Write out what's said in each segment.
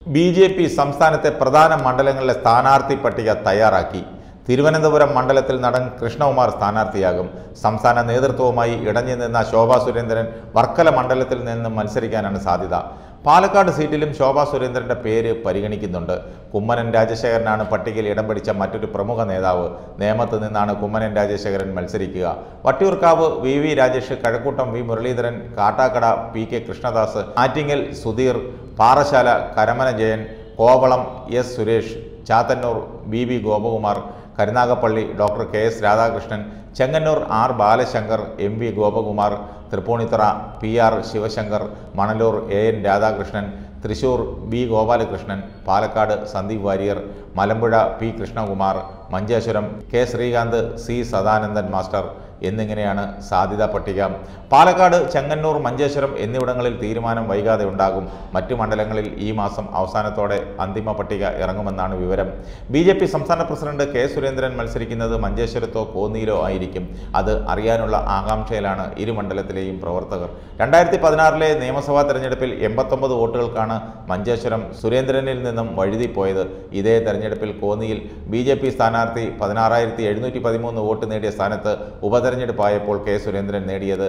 BJP. സംസ്ഥാനത്തെ പ്രധാന മണ്ഡലങ്ങളിലെ സ്ഥാനാർത്ഥി പട്ടിക തയ്യാറാക്കി. തിരുവനന്തപുരം മണ്ഡലത്തിൽ നടൻ കൃഷ്ണകുമാർ സ്ഥാനാർത്ഥിയാകും. സംസ്ഥാന നേതൃത്വവുമായി ഇടഞ്ഞു നിന്ന ശോഭാ സുരേന്ദ്രൻ വർക്കല മണ്ഡലത്തിൽ നിന്നും മത്സരിക്കാനാണ് സാധ്യത. പാലക്കാട് സീറ്റിലും ശോഭാ സുരേന്ദ്രന്റെ പേര് പരിഗണിക്കുന്നുണ്ട്. കുമ്മനം രാജശേഖരനാണ് പട്ടികയിൽ ഇടം പിടിച്ച മറ്റൊരു പ്രമുഖ നേതാവ്. നേമത്ത് നിന്നാണ് കുമ്മനം രാജശേഖരൻ മത്സരിക്കുക. Vattiyoorkavu V Rajesh, Kazhakoottam V Muraleedharan, Kattakkada P K. Krishnadas, Attingal Sudheer, Parassala Karamana Jayan, Kovalam S. Suresh, Chathannoor B Gopakumar, Karunagappally doctor K S. Radhakrishnan, Chengannur R. Balashankar, M V. Gopakumar, Thrippunithura P R. Sivasankar, Manalur A N. Radhakrishnan, Thrissur B. Gopalakrishnan, Palakkad Sandeep Warrier, Malampuzha P. Krishnakumar, Manjeshwaram K. Sreekanth, C. Sadanandan master എന്നിങ്ങനെയാണ് സാധ്യതാ പട്ടിക. പാലക്കാട്, ചെങ്ങന്നൂർ, മഞ്ചേശ്വരം എന്നിവിടങ്ങളിൽ തീരുമാനം വൈകാതെ ഉണ്ടാകും. മറ്റു മണ്ഡലങ്ങളിൽ ഈ മാസം അവസാനത്തോടെ അന്തിമ പട്ടിക ഇറങ്ങുമെന്നാണ് വിവരം. ബി.ജെ.പി. സംസ്ഥാന പ്രസിഡന്റ് കെ. സുരേന്ദ്രൻ മത്സരിക്കുന്നത് മഞ്ചേശ്വരത്തോ കോന്നിയിലോ ആയിരിക്കും. അത് അറിയാനുള്ള ആകാംക്ഷയിലാണ് ഇരു മണ്ഡലത്തിലെയും പ്രവർത്തകർ. 2016 നിയമസഭാ തെരഞ്ഞെടുപ്പിൽ 89 വോട്ടുകൾക്കാണ് മഞ്ചേശ്വരം സുരേന്ദ്രനിൽ നിന്നും വഴുതിപ്പോയത്. ഇതേ തെരഞ്ഞെടുപ്പിൽ കോന്നിയിൽ ബി.ജെ.പി. സ്ഥാനാർത്ഥി 16,713 വോട്ട് നേടിയ സ്ഥാനത്ത് ഉപതെരഞ്ഞെടുപ്പായപ്പോൾ കെ. സുരേന്ദ്രൻ നേടിയത്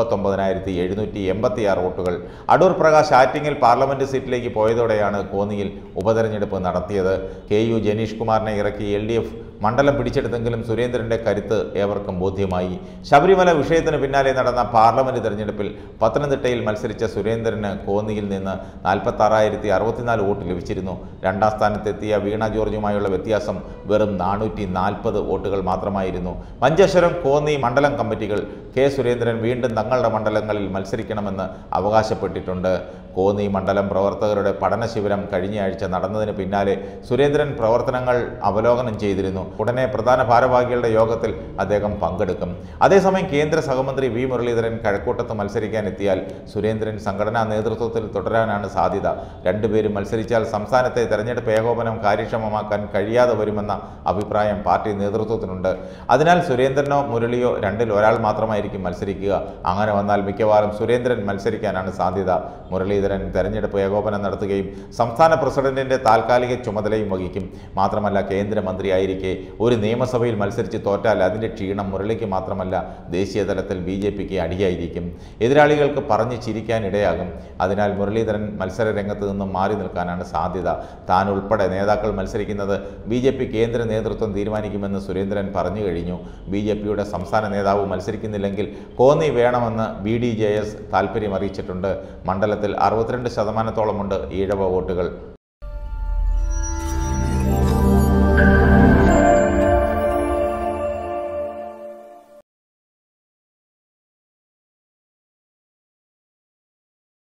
39,786 വോട്ടുകൾ. അടൂർ പ്രകാശ് ആറ്റിങ്ങൽ പാർലമെന്റ് സീറ്റിലേക്ക് പോയതോടെയാണ് കോന്നിയിൽ ഉപതെരഞ്ഞെടുപ്പ് നടത്തിയത്. കെ.യു. ജനീഷ് കുമാറിനെ ഇറക്കി LDF മണ്ഡലം പിടിച്ചെടുത്തെങ്കിലും സുരേന്ദ്രന്റെ കരുത്ത് ഏവർക്കും ബോധ്യമായി. ശബരിമല വിഷയത്തിന് പിന്നാലെ നടന്ന പാർലമെന്റ് തെരഞ്ഞെടുപ്പിൽ പത്തനംതിട്ടയിൽ മത്സരിച്ച സുരേന്ദ്രന് കോന്നിയിൽ നിന്ന് 46,064 വോട്ട് ലഭിച്ചിരുന്നു. രണ്ടാം സ്ഥാനത്തെത്തിയ വീണ ജോർജുമായുള്ള വ്യത്യാസം വെറും 440 വോട്ടുകൾ മാത്രമായിരുന്നു. മഞ്ചേശ്വരം, കോന്നി മണ്ഡലം കമ്മിറ്റികൾ കെ. സുരേന്ദ്രൻ വീണ്ടും തങ്ങളുടെ മണ്ഡലങ്ങളിൽ മത്സരിക്കണമെന്ന് അവകാശപ്പെട്ടിട്ടുണ്ട്. കോന്നി മണ്ഡലം പ്രവർത്തകരുടെ പഠന ശിബിരം കഴിഞ്ഞയാഴ്ച നടന്നതിന് പിന്നാലെ സുരേന്ദ്രൻ പ്രവർത്തനങ്ങൾ അവലോകനം ചെയ്തിരുന്നു. ഉടനെ പ്രധാന ഭാരവാഹികളുടെ യോഗത്തിൽ അദ്ദേഹം പങ്കെടുക്കും. അതേസമയം കേന്ദ്ര സഹമന്ത്രി വി മുരളീധരൻ കഴക്കൂട്ടത്ത് മത്സരിക്കാൻ എത്തിയാൽ സുരേന്ദ്രൻ സംഘടനാ നേതൃത്വത്തിൽ തുടരാനാണ് സാധ്യത. രണ്ടുപേരും മത്സരിച്ചാൽ സംസ്ഥാനത്തെ തെരഞ്ഞെടുപ്പ് ഏകോപനം കാര്യക്ഷമമാക്കാൻ കഴിയാതെ വരുമെന്ന അഭിപ്രായം പാർട്ടി നേതൃത്വത്തിനുണ്ട്. അതിനാൽ സുരേന്ദ്രനോ മുരളിയോ രണ്ടിൽ ഒരാൾ മാത്രമായിരിക്കും മത്സരിക്കുക. അങ്ങനെ വന്നാൽ മിക്കവാറും സുരേന്ദ്രൻ മത്സരിക്കാനാണ് സാധ്യത. മുരളീധരൻ തെരഞ്ഞെടുപ്പ് ഏകോപനം നടത്തുകയും സംസ്ഥാന പ്രസിഡന്റിന്റെ താൽക്കാലിക ചുമതലയും വഹിക്കും. മാത്രമല്ല, കേന്ദ്രമന്ത്രിയായിരിക്കെ ഒരു നിയമസഭയിൽ മത്സരിച്ച് തോറ്റാൽ അതിന്റെ ക്ഷീണം മുരളിക്ക് മാത്രമല്ല ദേശീയ തലത്തിൽ ബി.ജെ.പിക്ക് അടിയായിരിക്കും. എതിരാളികൾക്ക് പറഞ്ഞു ചിരിക്കാൻ ഇടയാകും. അതിനാൽ മുരളീധരൻ മത്സര രംഗത്ത് നിന്നും മാറി നിൽക്കാനാണ് സാധ്യത. താൻ ഉൾപ്പെടെ നേതാക്കൾ മത്സരിക്കുന്നത് ബി.ജെ.പി. കേന്ദ്ര നേതൃത്വം തീരുമാനിക്കുമെന്ന് സുരേന്ദ്രൻ പറഞ്ഞു കഴിഞ്ഞു. ബി.ജെ.പിയുടെ സംസ്ഥാന നേതാവ് മത്സരിക്കുന്നില്ലെങ്കിൽ കോന്നി വേണമെന്ന് BDJS താൽപ്പര്യം അറിയിച്ചിട്ടുണ്ട്. മണ്ഡലത്തിൽ 62% ഈഴവ വോട്ടുകൾ.